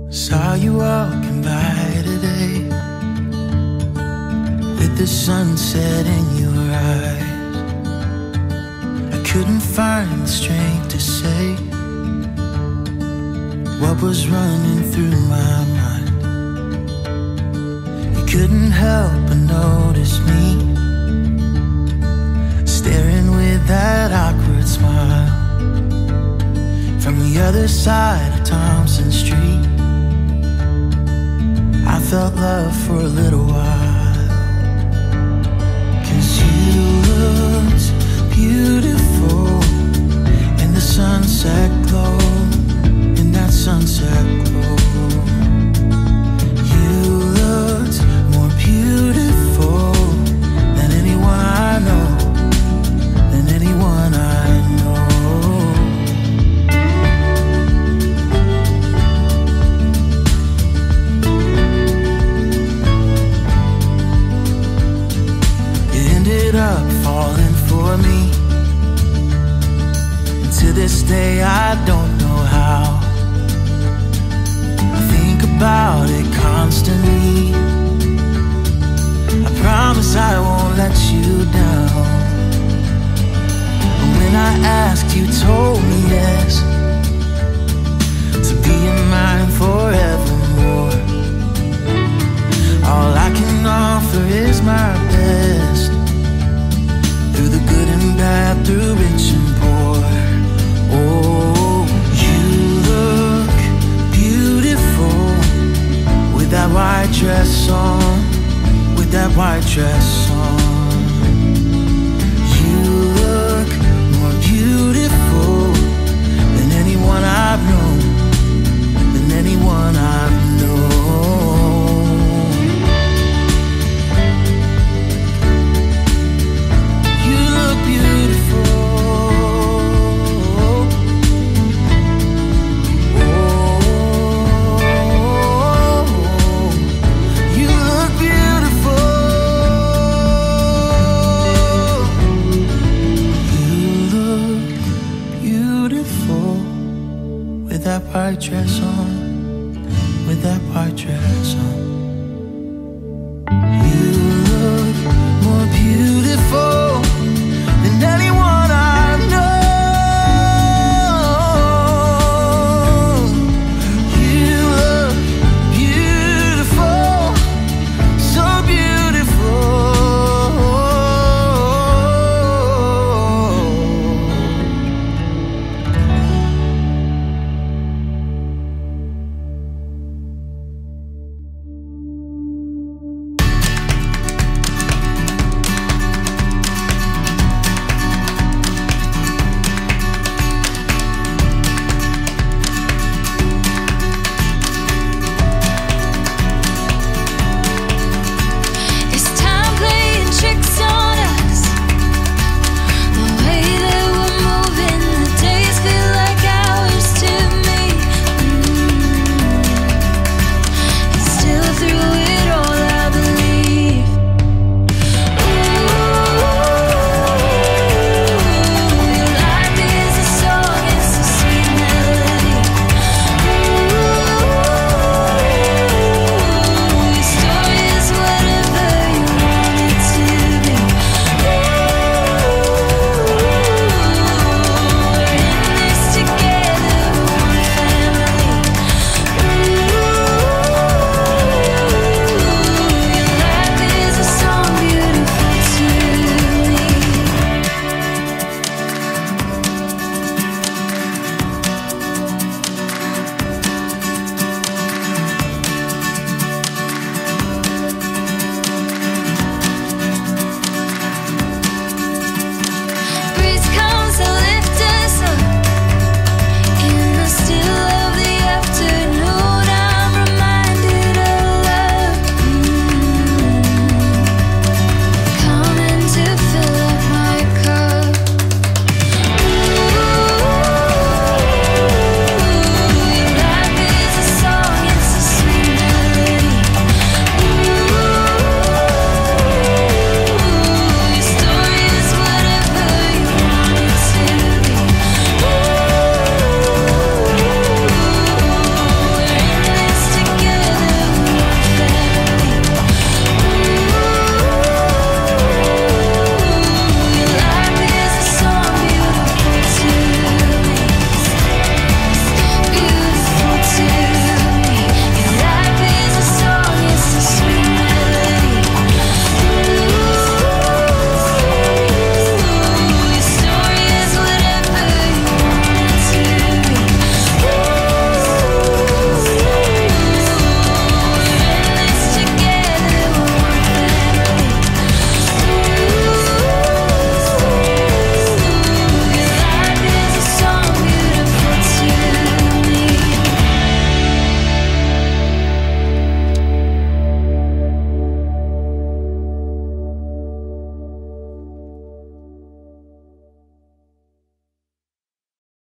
Saw you walking by today, with the sunset in your eyes. I couldn't find the strength to say what was running through my mind. You couldn't help but notice me, staring with that awkward smile from the other side of Thompson Street. I felt love for a little while, 'cause you looked beautiful in the sunset glow, in that sunset glow. You looked more beautiful than anyone I know, than anyone I know. Up falling for me, and to this day I don't know how. I think about it constantly. I promise I won't let you down. And when I asked, you told me yes, to be in mine forevermore. All I can offer is my best, through the good and bad, through rich and poor. Oh, you look beautiful with that white dress on, with that white dress on. You look more beautiful than anyone I've known, than anyone I've known. White dress on, with that white dress on. You look more beautiful than anyone